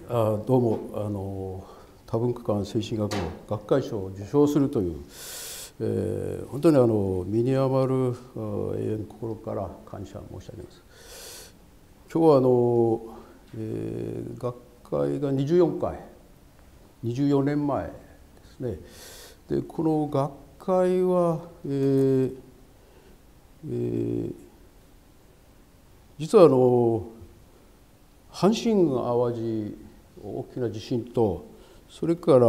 どうも多文化間精神学の学会賞を受賞するという、本当に身に余る永遠の心から感謝申し上げます。今日は学会が24回24年前ですね。でこの学会は、実は阪神・淡路大きな地震と、それから、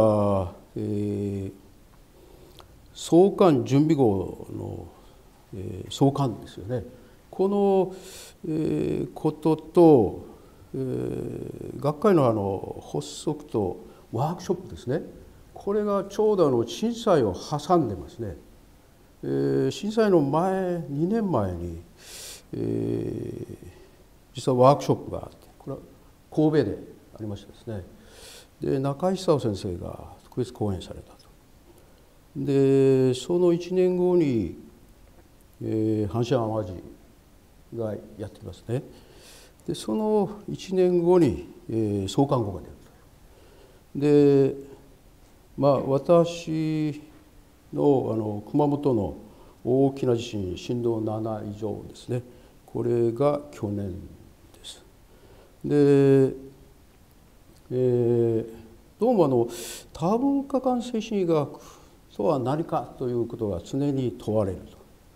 送還準備号の、送還ですよね。この、ことと、学会の発足とワークショップですね。これがちょうど震災を挟んでますね。震災の2年前に、実はワークショップがあって、これは神戸でありましたですね。で中井久夫先生が特別講演されたと。でその1年後に、阪神・淡路がやってきますね。でその1年後に、創刊号が出ると。で私の熊本の大きな地震、震度7以上ですね。これが去年です。で、どうも多文化間精神医学とは何かということが常に問われると。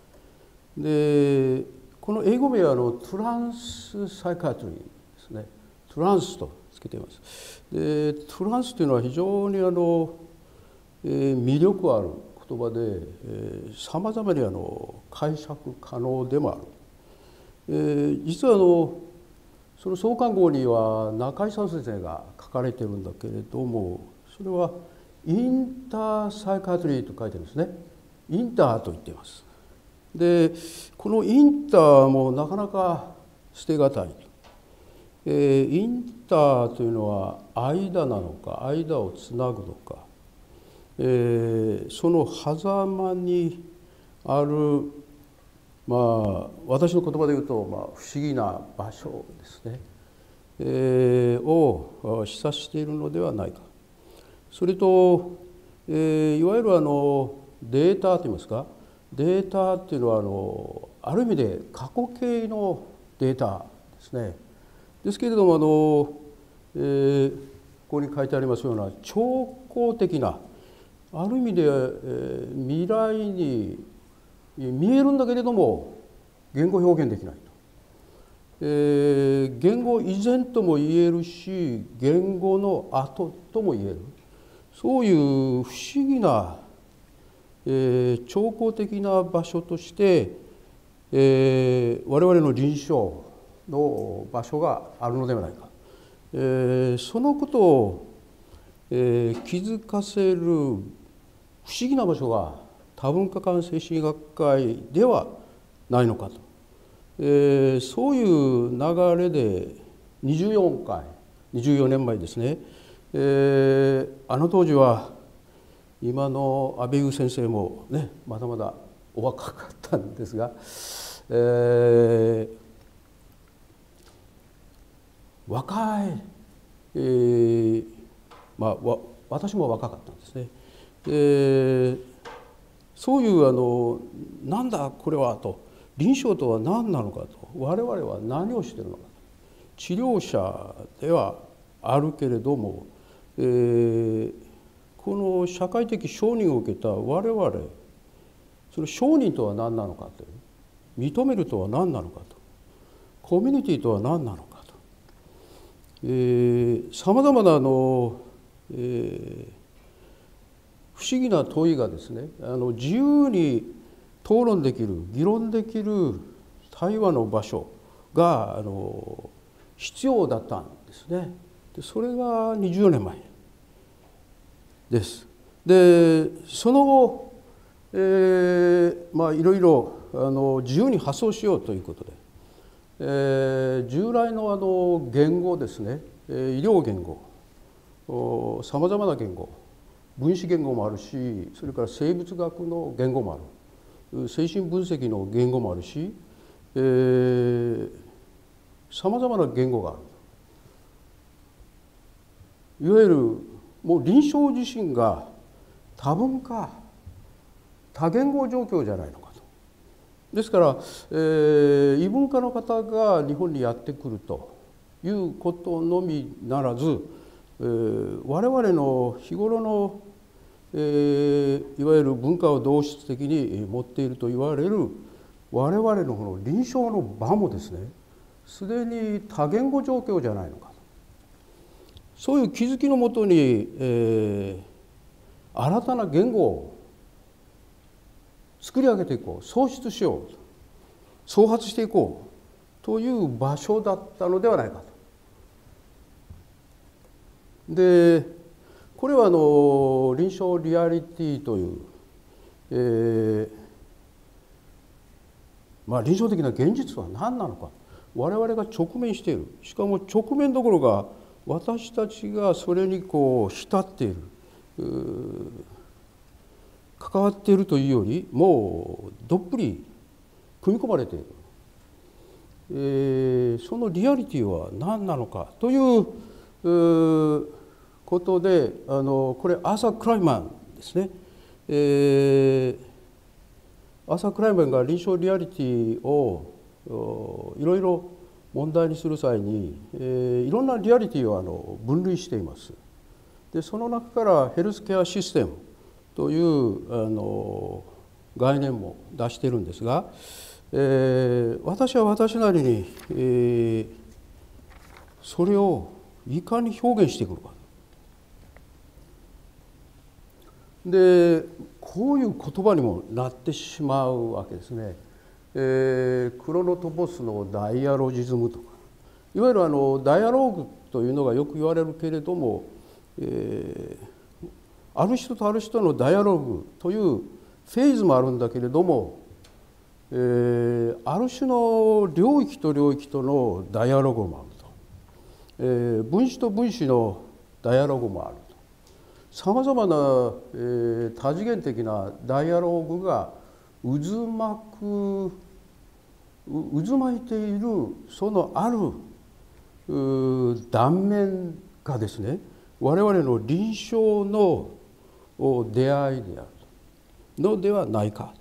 でこの英語名はトランスサイカトリーですね。トランスとつけています。でトランスというのは非常に魅力ある言葉で、さまざまに解釈可能でもある。実はその創刊号には中井久夫先生が書かれてるんだけれども、それはインターサイカトリーと書いてるんですね。インターと言っています。でこのインターもなかなか捨てがたい。インターというのは間なのか、間をつなぐのか、その狭間にある、私の言葉で言うと、不思議な場所ですね、を示唆しているのではないか。それと、いわゆるデータといいますか、データっていうのはある意味で過去形のデータですね。ですけれどもここに書いてありますような兆候的な、ある意味で、未来に見えるんだけれども言語表現できないと。言語以前とも言えるし、言語の後とも言える、そういう不思議な、兆候的な場所として、我々の臨床の場所があるのではないか。そのことを、気づかせる不思議な場所が多文化間精神医学会ではないのかと。そういう流れで24年前ですね、あの当時は今の阿部優先生もね、まだまだお若かったんですが、若い、私も若かったんですね。そういうなんだこれはと、臨床とは何なのかと、我々は何をしているのかと、治療者ではあるけれども、この社会的承認を受けた我々、その承認とは何なのかと、認めるとは何なのかと、コミュニティとは何なのかと、さまざまな不思議な問いがですね、自由に討論できる、議論できる対話の場所が必要だったんですね。でそれが20年前です。でその後、いろいろ自由に発想しようということで、従来の言語ですね、医療言語、さまざまな言語、分子言語もあるし、それから生物学の言語もある、精神分析の言語もあるし、さまざまな言語がある。 いわゆるもう臨床自身が多文化多言語状況じゃないのかと。ですから、異文化の方が日本にやってくるということのみならず、我々の日頃の、いわゆる文化を同質的に持っていると言われる我々のこの臨床の場もですね、すでに多言語状況じゃないのかと。そういう気づきのもとに、新たな言語を作り上げていこう、創出しよう、創発していこうという場所だったのではないかと。でこれは臨床リアリティという、臨床的な現実は何なのか、我々が直面している、しかも直面どころか私たちがそれにこう浸っている、関わっているというよりもうどっぷり組み込まれている、そのリアリティは何なのかということで、これアーサー・クライマンですね、アーサー・クライマンが臨床リアリティをいろいろ問題にする際に、いろんなリアリティを分類しています。でその中からヘルスケアシステムという概念も出しているんですが、私は私なりに、それをいかに表現していくのか。でこういう言葉にもなってしまうわけですね。クロノトポスのダイアロジズムとか、いわゆるダイアローグというのがよく言われるけれども、ある人とある人のダイアローグというフェーズもあるんだけれども、ある種の領域と領域とのダイアログもあると、分子と分子のダイアログもあると、さまざまな、多次元的なダイアログが渦巻いているそのある断面がですね、我々の臨床の出会いであるのではないか。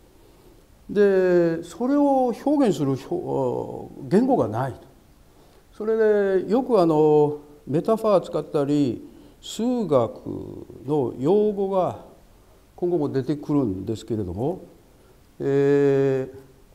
でそれを表現する言語がないと。それでよくメタファー使ったり数学の用語が今後も出てくるんですけれども、例え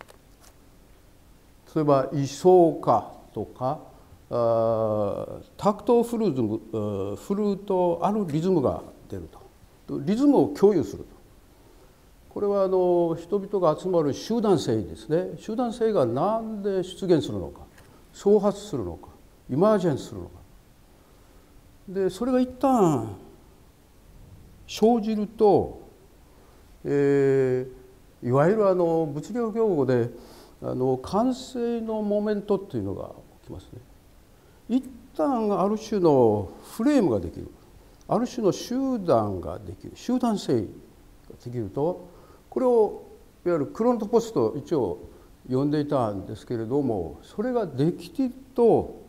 ば位相化とかタクトフルートあるリズムが出ると、リズムを共有すると。これは人々が集まる集団性ですね。集団性が何で出現するのか、創発するのか、イマージェンスするのか。でそれが一旦生じると、いわゆる物理学用語で完成のモメントというのが起きますね。一旦ある種のフレームができる、ある種の集団ができる、集団性ができると、これをいわゆるクロノトポスと一応呼んでいたんですけれども、それができていると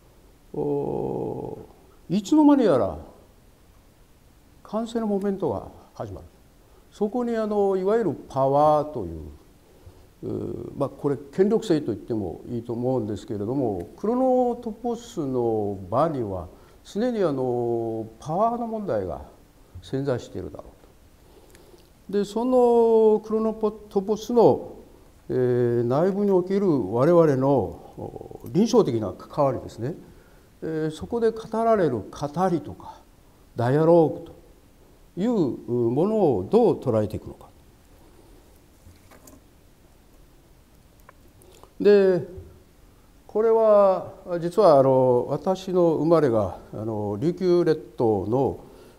いつの間にやら完成のモメントが始まる。そこにいわゆるパワーというこれ権力性と言ってもいいと思うんですけれども、クロノトポスの場には常にパワーの問題が潜在しているだろうと。でそのクロノトポスの内部における我々の臨床的な関わりですね、そこで語られる語りとかダイアローグというものをどう捉えていくのか。でこれは実は私の生まれが琉球列島の、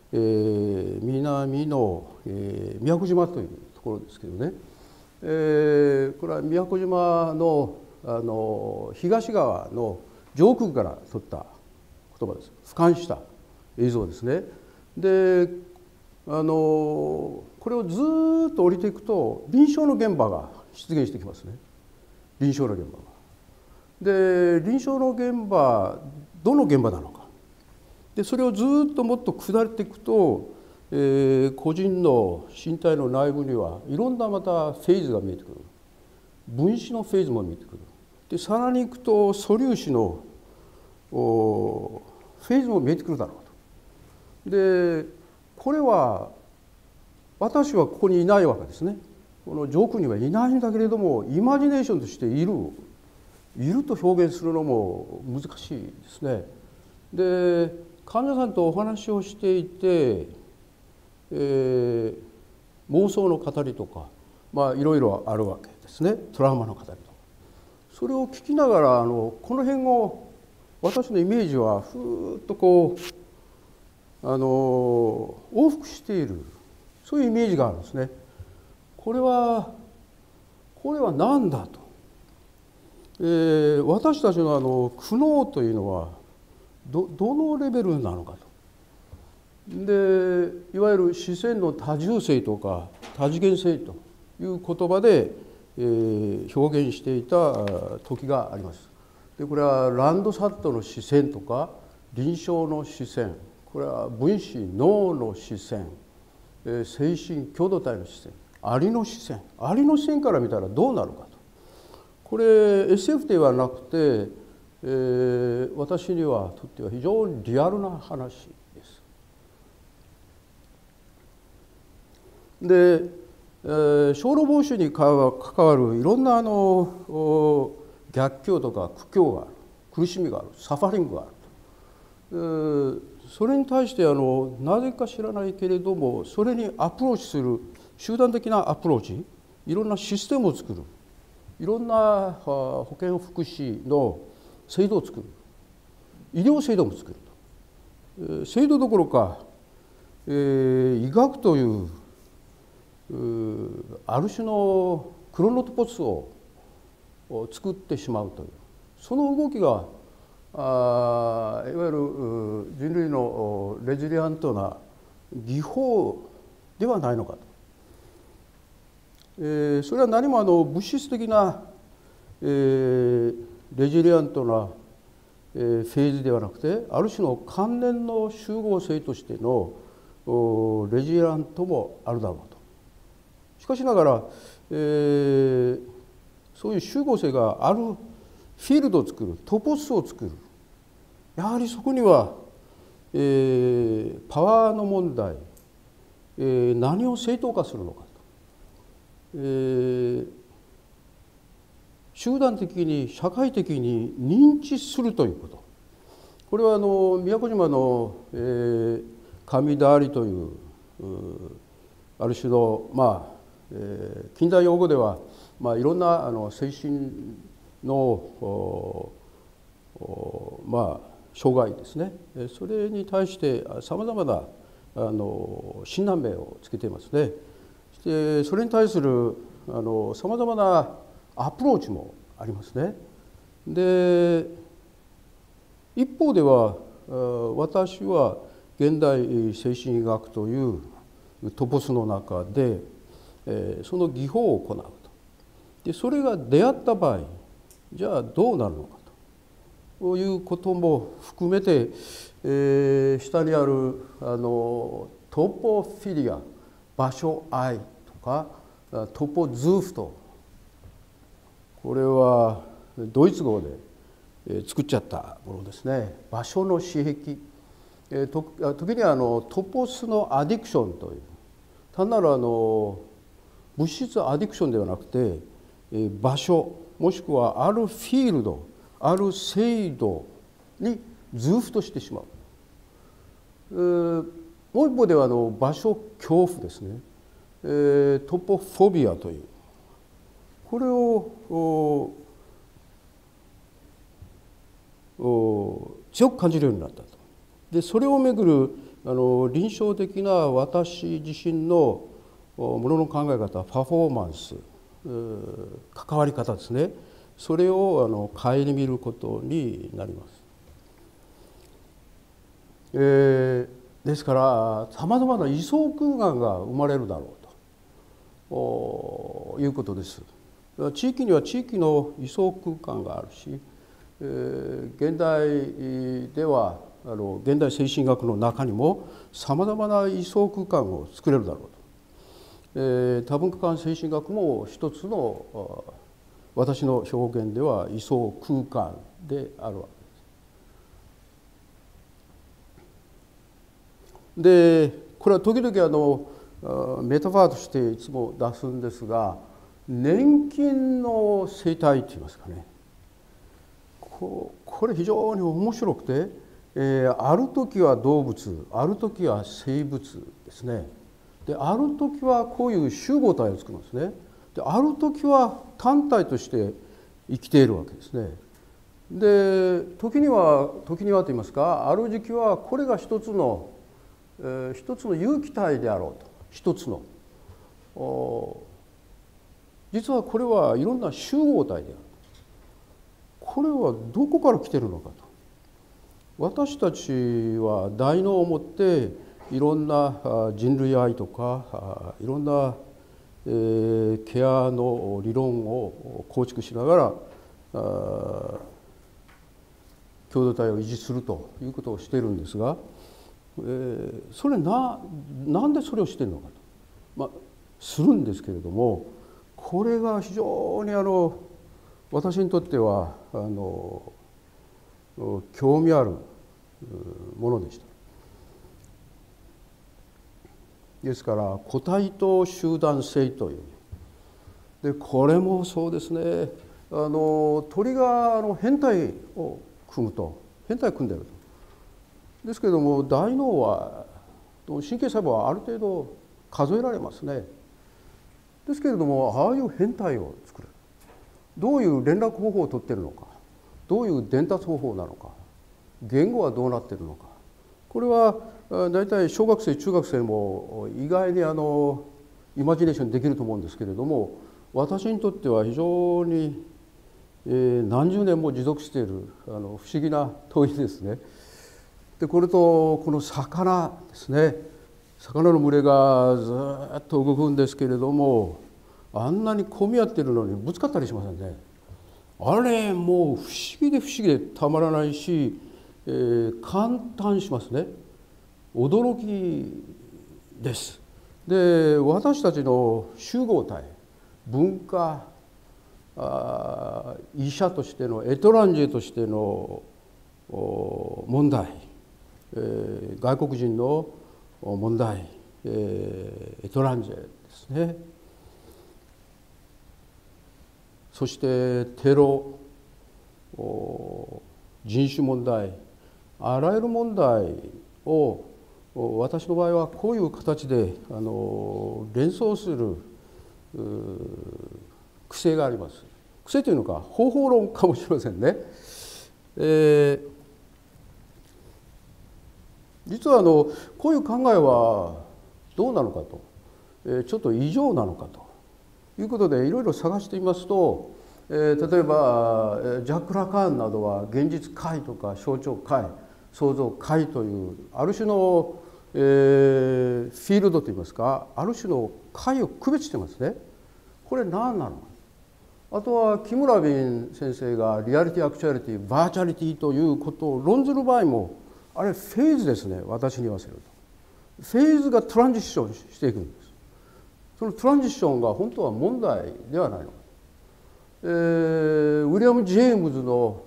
南の、宮古島というところですけどね、これは宮古島の東側の上空から撮った言葉です。俯瞰した映像ですね。でこれをずっと降りていくと臨床の現場が出現してきますね。臨床の現場が。で臨床の現場、どの現場なのか。 でそれをずっともっと下っていくと、個人の身体の内部にはいろんなまたフェーズが見えてくる。分子のフェーズも見えてくる。でさらにいくと素粒子のフェーズも見えてくるだろうと。でこれは私はここにいないわけですね。この上空にはいないんだけれどもイマジネーションとしていると表現するのも難しいですね。で患者さんとお話をしていて、妄想の語りとかいろいろあるわけですね。トラウマの語りとかそれを聞きながらこの辺を私のイメージはふーっとこう往復しているそういうイメージがあるんですね。これは何だと、私たちの苦悩というのはどのレベルなのかと。でいわゆる視線の多重性とか多次元性という言葉で、表現していた時があります。でこれはランドサットの視線とか臨床の視線、これは分子脳の視線、精神共同体の視線、アリの視線から見たらどうなるかと。これ SF ではなくて、私にはとっては非常にリアルな話です。で、小老防止に関わるいろんな逆境とか苦境がある、苦しみがある、サファリングがあると。それに対してなぜか知らないけれどもそれにアプローチする集団的なアプローチ、いろんなシステムを作る、いろんな保健福祉の制度を作る、医療制度も作ると。制度どころか、医学というある種のクロノトポスを作ってしまうというその動きがいわゆる人類のレジリアントな技法ではないのかと。それは何も物質的な、レジリアントな、フェーズではなくてある種の関連の集合性としてのレジリアントもあるだろうと。しかしながら、そういう集合性があるフィールドを作る、トポスを作る、やはりそこには、パワーの問題、何を正当化するのかと、集団的に社会的に認知するということ、これは宮古島の、神田有というある種の近代用語ではいろんな精神の障害ですね、それに対してさまざまな診断名をつけていますね。でそれに対するさまざまなアプローチもありますね。で一方では私は現代精神医学というトポスの中でその技法を行うと。でそれが出会った場合じゃあどうなるのかということも含めて、下にあるトポフィリア、場所愛とかトポズーフト、これはドイツ語で作っちゃったものですね。場所の私癖、時にはトポスのアディクションという、単なる物質アディクションではなくて場所もしくはあるフィールド、ある制度にズーフとしてしまう。もう一方では場所恐怖ですね、トポフォビアという、これを強く感じるようになったと。でそれをめぐる臨床的な私自身のものの考え方、パフォーマンス、関わり方ですね、それを顧みることになります。ですからさまざまな位相空間が生まれるだろうということです。地域には地域の位相空間があるし、現代では現代精神学の中にもさまざまな位相空間を作れるだろうと。多文化間精神学も一つの私の表現では位相空間であるわけです。でこれは時々メタファーとしていつも出すんですが、年金の生態といいますかね、これ非常に面白くて、ある時は動物、ある時は生物ですね。である時はこういう集合体を作るんですね。である時は単体として生きているわけですね。で時にはといいますか、ある時期はこれが一つの有機体であろうと、一つの実はこれはいろんな集合体である。これはどこから来ているのかと。私たちは大脳をもっていろんな人類愛とかいろんなケアの理論を構築しながら共同体を維持するということをしているんですが、それなんでそれをしているのかと、するんですけれども、これが非常に私にとっては興味あるものでした。ですから個体と集団性というで、これもそうですね、鳥が変態を組んでいると。ですけれども大脳は神経細胞はある程度数えられますね。ですけれどもああいう変態を作る、どういう連絡方法をとっているのか、どういう伝達方法なのか、言語はどうなっているのか、これは大体小学生中学生も意外にイマジネーションできると思うんですけれども、私にとっては非常に何十年も持続している不思議な問いですね。でこれとこの魚ですね、魚の群れがずっと動くんですけれども、あんなに混み合っているのにぶつかったりしませんね。あれもう不思議でたまらないし、感嘆しますね。驚きです。で私たちの集合体、文化医者としてのエトランジェとしての問題、外国人の問題、エトランジェですね。そしてテロ、人種問題、あらゆる問題を私の場合はこういう形で連想する癖があります。癖というのか方法論かもしれませんね。実はこういう考えはどうなのかと、ちょっと異常なのかということでいろいろ探してみますと、例えばジャック・ラカーンなどは現実界とか象徴界、創造界というある種の、フィールドといいますか、ある種の界を区別してますね。これ何なのか。あとは木村敏先生がリアリティ・アクチュアリティ・バーチャリティということを論ずる場合も、あれフェーズですね、私に言わせると。フェーズがトランジッションしていくんです。そのトランジッションが本当は問題ではないのか。ウィリアム・ジェームズの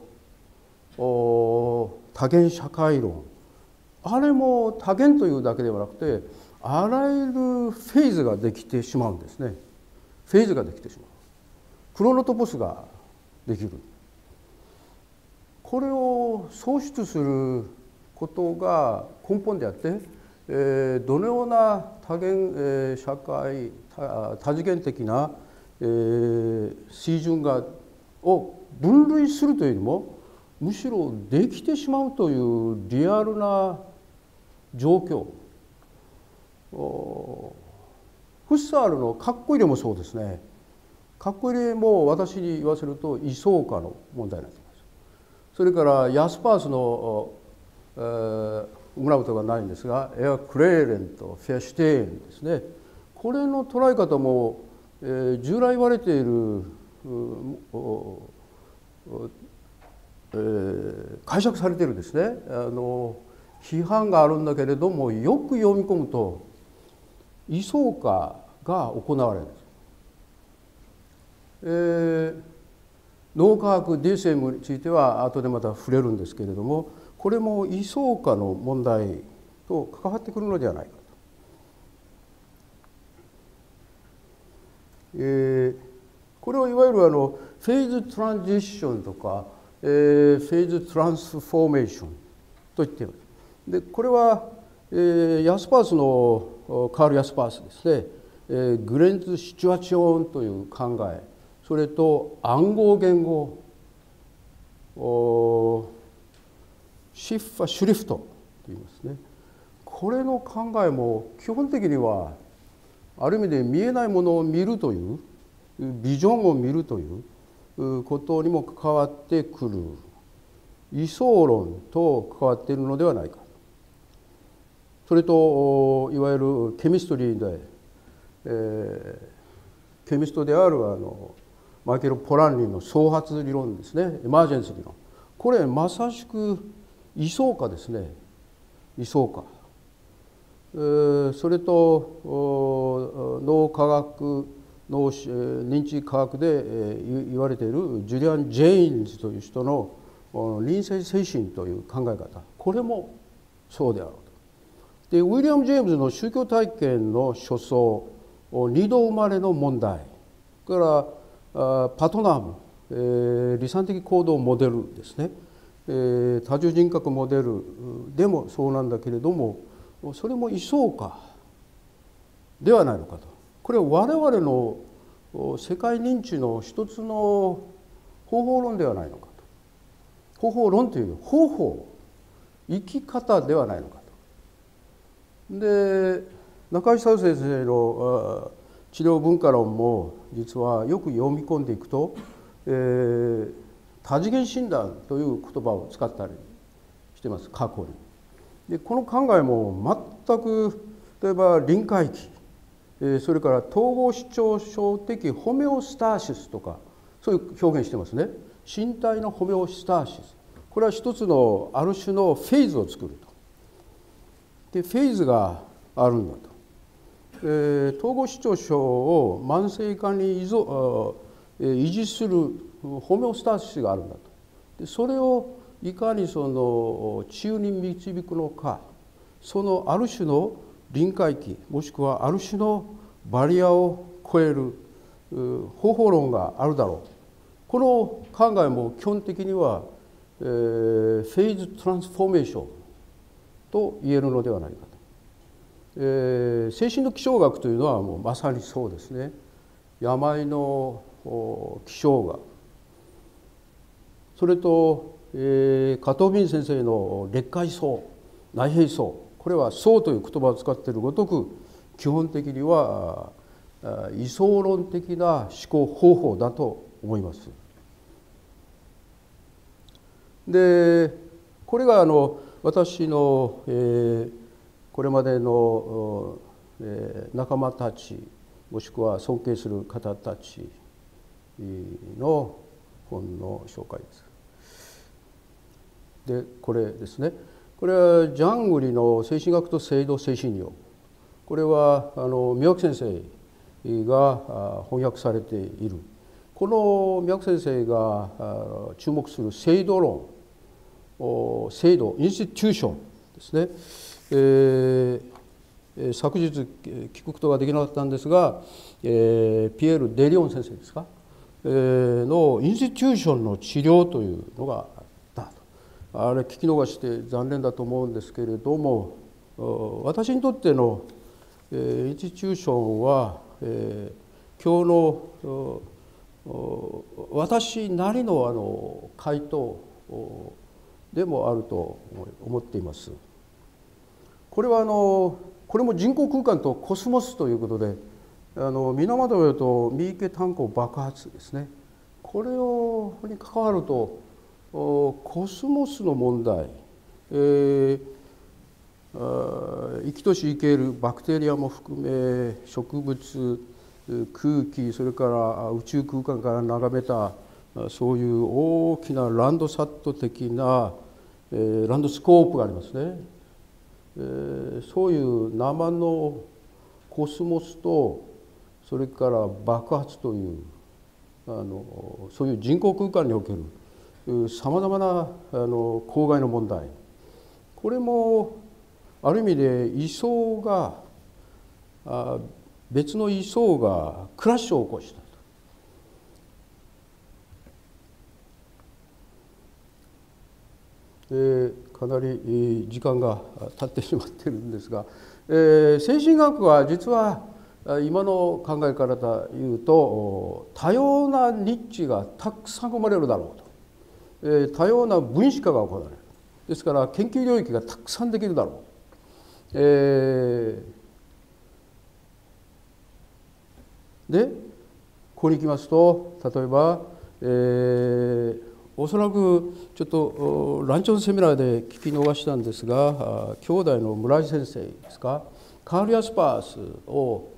多元社会論、あれも多元というだけではなくてあらゆるフェーズができてしまうんですね。フェーズができてしまう。クロノトポスができる。これを創出することが根本であって、どのような多元、社会多次元的な、水準を分類するというよりもむしろできてしまうというリアルな状況。フッサールのカッコ入れもそうですね。カッコ入れも私に言わせると位相化の問題になっています。それからヤスパースのウムラウトがないんですが、エアクレーレンとフェアシュテーンですね。これの捉え方も、従来言われている解釈されているですね、 批判があるんだけれども、よく読み込むと位相化が行われるんです。脳科学 DSM については後でまた触れるんですけれども、これも位相化の問題と関わってくるのではないかと。これをいわゆるフェーズトランジッションとか、フェーズトランスフォーメーションと言っています。でこれは、ヤスパースのカール・ヤスパースですね、グレンズ・シチュアチョンという考え、それと暗号言語、シュリフトと言いますね。これの考えも基本的にはある意味で見えないものを見るというビジョンを見るということにも関わってくる位相論と関わっているのではないか。それといわゆるケミストリーで、ケミストであるマイケル・ポランリンの創発理論ですね、エマージェンス理論。これまさしく位相化ですね、位相化。それと脳科学脳認知科学で言われているジュリアン・ジェインズという人の臨性精神という考え方、これもそうであろうと。でウィリアム・ジェームズの宗教体験の初相、二度生まれの問題からパトナム、理算的行動モデルですね、多重人格モデルでもそうなんだけれども、それも位相化ではないのかと。これは我々の世界認知の一つの方法論ではないのかと。方法論という方法、生き方ではないのかと。で中井久先生の治療文化論も実はよく読み込んでいくと、多次元診断という言葉を使ったりしています、過去に。でこの考えも全く例えば臨界期、それから統合失調症的ホメオスターシスとかそういう表現してますね。身体のホメオスターシス、これは一つのある種のフェーズを作ると。でフェーズがあるんだと。統合失調症を慢性化に維持するホメオスターシスがあるんだと。でそれをいかにその治癒に導くのか、そのある種の臨界期もしくはある種のバリアを超える方法論があるだろう。この考えも基本的にはフェーズトランスフォーメーションと言えるのではないかと。精神の気象学というのはもうまさにそうですね。病の気象学、それと加藤敏先生の裂解層、内閉層、これは層という言葉を使っているごとく基本的には位相論的な思考方法だと思います。でこれが私のこれまでの仲間たちもしくは尊敬する方たちの本の紹介です。でこれですね、これはジャングリの精神学と制度精神療、これは宮脇先生が翻訳されている。この宮脇先生が注目する制度論、制度インスティテューションですね、昨日聞くことができなかったんですが、ピエール・デリオン先生ですか、のインスティテューションの治療というのがあったと。あれ聞き逃して残念だと思うんですけれども、私にとってのインスティテューションは今日の私なりの回答でもあると思っています。これはこれも人工空間とコスモスということで、源よと三池炭鉱爆発ですね、これに関わるとコスモスの問題、生きとし生けるバクテリアも含め植物、空気、それから宇宙空間から眺めたそういう大きなランドサット的なランドスコープがありますね。 そういう生のコスモスとそれから爆発というそういう人工空間におけるさまざまな公害の問題、これもある意味で位相が別の位相がクラッシュを起こしたと。かなり時間が経ってしまっているんですが、精神学は実は今の考え方でいうと多様なニッチがたくさん生まれるだろうと、多様な分子化が行われる、ですから研究領域がたくさんできるだろう、でここに行きますと、例えば、おそらくちょっとランチョンセミナーで聞き逃したんですが、兄弟の村井先生ですか、カール・ヤスパースを、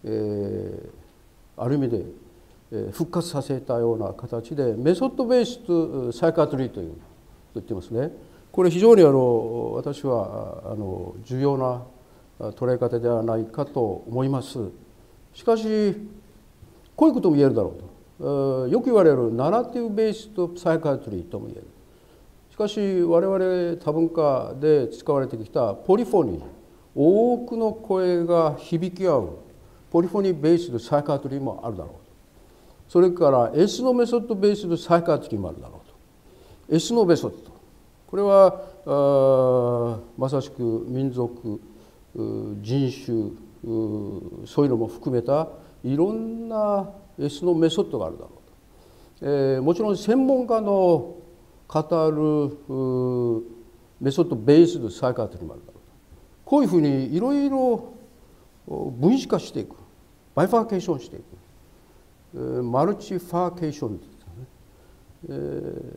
ある意味で復活させたような形でメソッドベースとサイカトリーというと言ってますね。これ非常に私は重要な捉え方ではないかと思います。しかしこういうことも言えるだろうと、よく言われるナラティブベースとサイカトリーとも言える。しかし我々多文化で使われてきたポリフォニー、多くの声が響き合うポリフォニーベースのサイカトリーもあるだろうと。それからエスノメソッドベースのサイカトリーもあるだろうと。エスノメソッド、これはまさしく民族、人種、そういうのも含めたいろんなエスノメソッドがあるだろうと。もちろん専門家の語るメソッドベースのサイカトリーもあるだろうと。こういうふうにいろいろ分子化していく、バイファーケーションしていく、マルチファーケーションですね。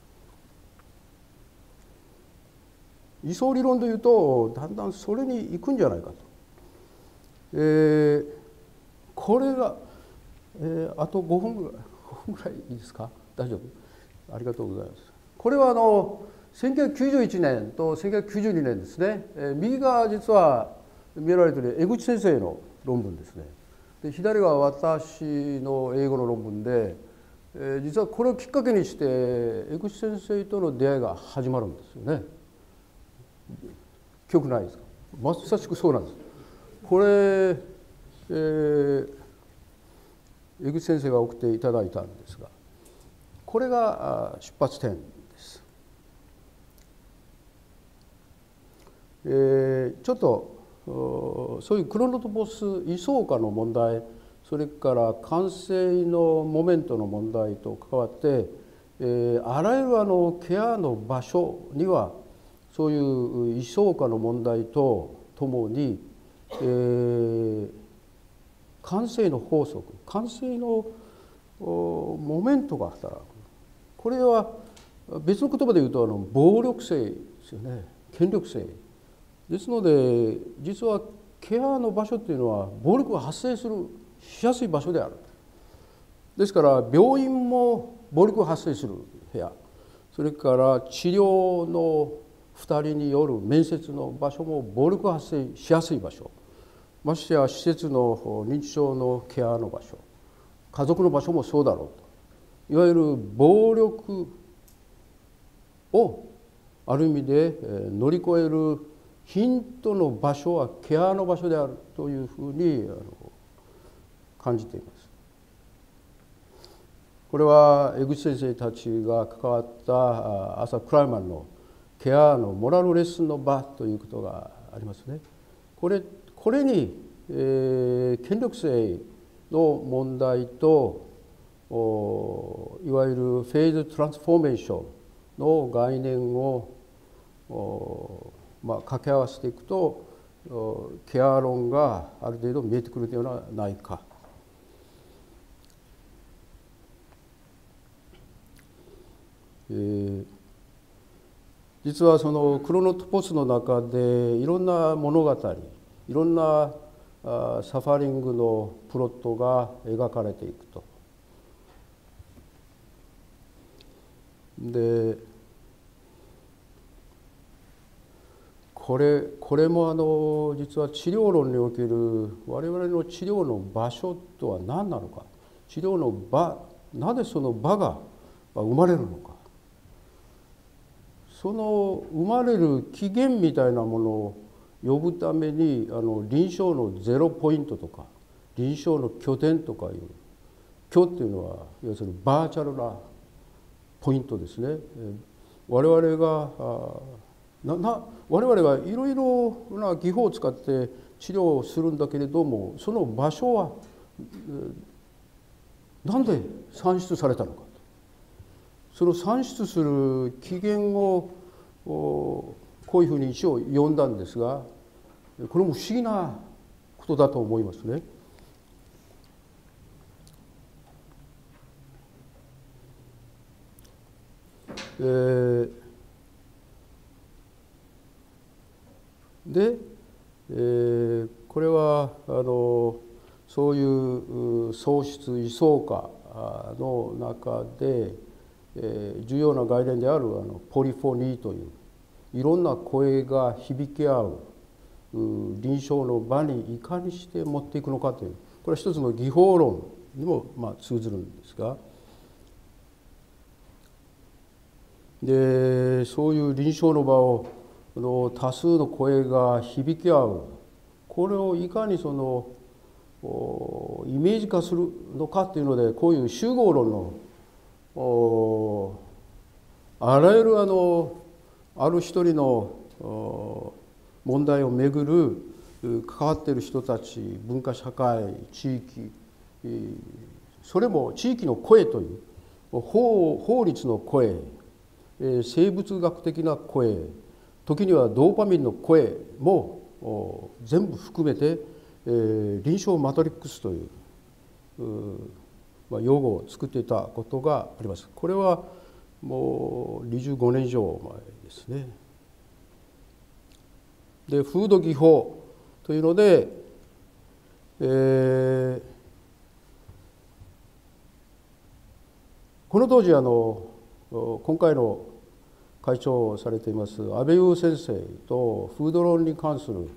位相理論でいうとだんだんそれに行くんじゃないかと。これが、あと5分ぐらいいいですか、大丈夫、ありがとうございます。これは1991年と1992年ですね。右が実は見られている江口先生の論文ですね。で左は私の英語の論文で、実はこれをきっかけにして江口先生との出会いが始まるんですよね。記憶ないですか。まさしくそうなんです。これ、江口先生が送っていただいたんですが、これが出発点です。ちょっとそういうクロノトポス位相化の問題、それから完成のモメントの問題と関わって、あらゆるケアの場所にはそういう位相化の問題とともに、完成の法則、完成のモメントが働く。これは別の言葉で言うと暴力性ですよね、権力性ですので、実はケアの場所っていうのは暴力が発生しやすい場所である。ですから病院も暴力が発生する部屋、それから治療の2人による面接の場所も暴力が発生しやすい場所、ましてや施設の認知症のケアの場所、家族の場所もそうだろうと。いわゆる暴力をある意味で乗り越えるヒントの場所はケアの場所であるというふうに感じています。これは江口先生たちが関わったアーサー・クライマンのケアのモラルレッスンの場ということがありますね。これに、権力性の問題といわゆるフェーズトランスフォーメーションの概念を掛け合わせていくとケア論がある程度見えてくるのではないか。実はそのクロノトポスの中でいろんな物語、いろんなサファリングのプロットが描かれていくと。でこれも実は治療論における我々の治療の場所とは何なのか、治療の場、なぜその場が生まれるのか、その生まれる起源みたいなものを呼ぶために臨床のゼロポイントとか臨床の拠点とかいう、拠っていうのは要するにバーチャルなポイントですね。我々はいろいろな技法を使って治療をするんだけれども、その場所はなんで算出されたのかと、その算出する起源をこういうふうに一応読んだんですが、これも不思議なことだと思いますね。で、これはそういう喪失位相化の中で、重要な概念であるポリフォニーといういろんな声が響き合う臨床の場にいかにして持っていくのかという、これは一つの技法論にも通ずるんですが、でそういう臨床の場を多数の声が響き合う、これをいかにそのイメージ化するのかというので、こういう集合論のあらゆるある一人の問題をめぐる関わっている人たち、文化社会、地域、それも地域の声という法律の声、生物学的な声、時にはドーパミンの声も全部含めて臨床マトリックスという用語を作っていたことがあります。これはもう25年以上前ですね。で風土技法というので、この当時今回の会長をされています安倍優先生と風土論に関する、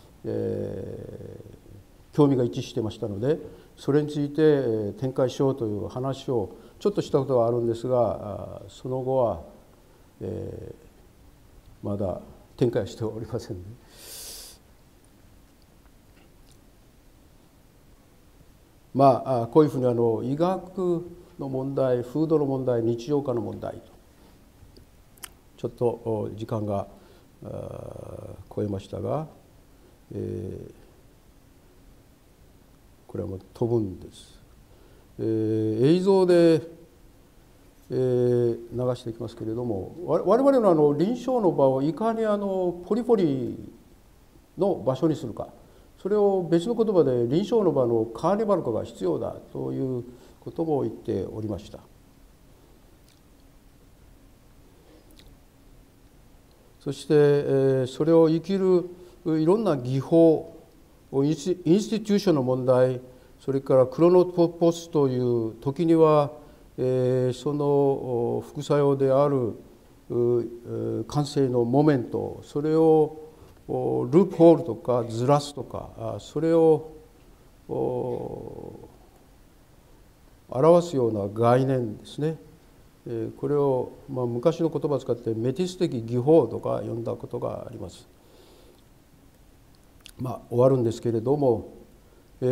興味が一致していましたので、それについて展開しようという話をちょっとしたことがあるんですが、その後は、まだ展開しておりませんね。こういうふうに医学の問題、風土の問題、日常化の問題と、ちょっと時間が超えましたが、これはもう飛ぶんです。映像で、流していきますけれども、我々の臨床の場をいかにポリポリの場所にするか、それを別の言葉で臨床の場のカーニバル化が必要だということも言っておりました。そして、それを生きるいろんな技法、インスティテューションの問題、それからクロノポスという時には、その副作用である感性のモメント、それをループホールとかずらすとか、それを表すような概念ですね。これを昔の言葉を使ってメティス的技法とか呼んだことがあります。終わるんですけれども、こ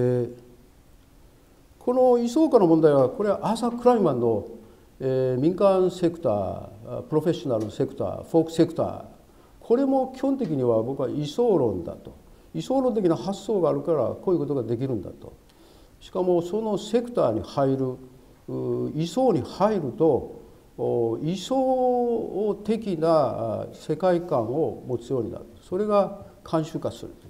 の位相化の問題は、これはアーサー・クライマンの、民間セクター、プロフェッショナルセクター、フォークセクター、これも基本的には僕は位相論だと、位相論的な発想があるからこういうことができるんだと。しかもそのセクターに入る、位相に入ると位相的な世界観を持つようになる。それが慣習化する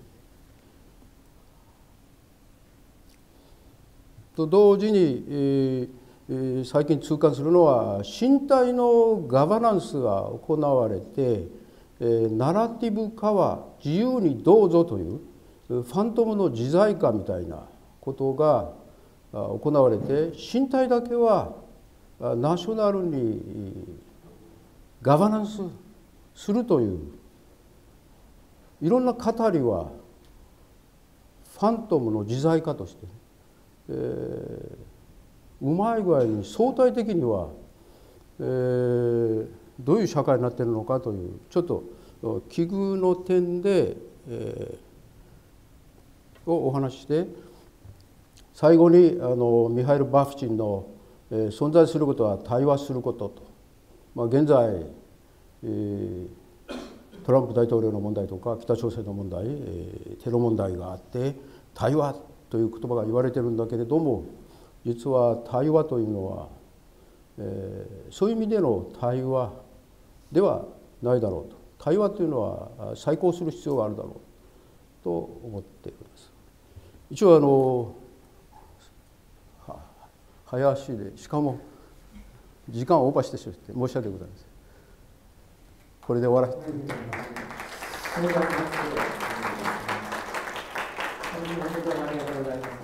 と同時に、最近痛感するのは身体のガバナンスが行われて、ナラティブ化は自由にどうぞというファントムの自在化みたいなことが行われて、身体だけはナショナルにガバナンスするといういろんな語りはファントムの自在化として、うまい具合に相対的には、どういう社会になっているのかというちょっと奇遇の点で、をお話しして、最後にミハイル・バフチンの、存在することは対話することと、現在、トランプ大統領の問題とか北朝鮮の問題、テロ問題があって対話という言葉が言われてるんだけれども、実は対話というのは、そういう意味での対話ではないだろうと。対話というのは再考する必要があるだろうと思っています。一応早足で、しかも時間をオーバーしてしまって申し訳ございません。これで終わらせていただきます。 ありがとうございます。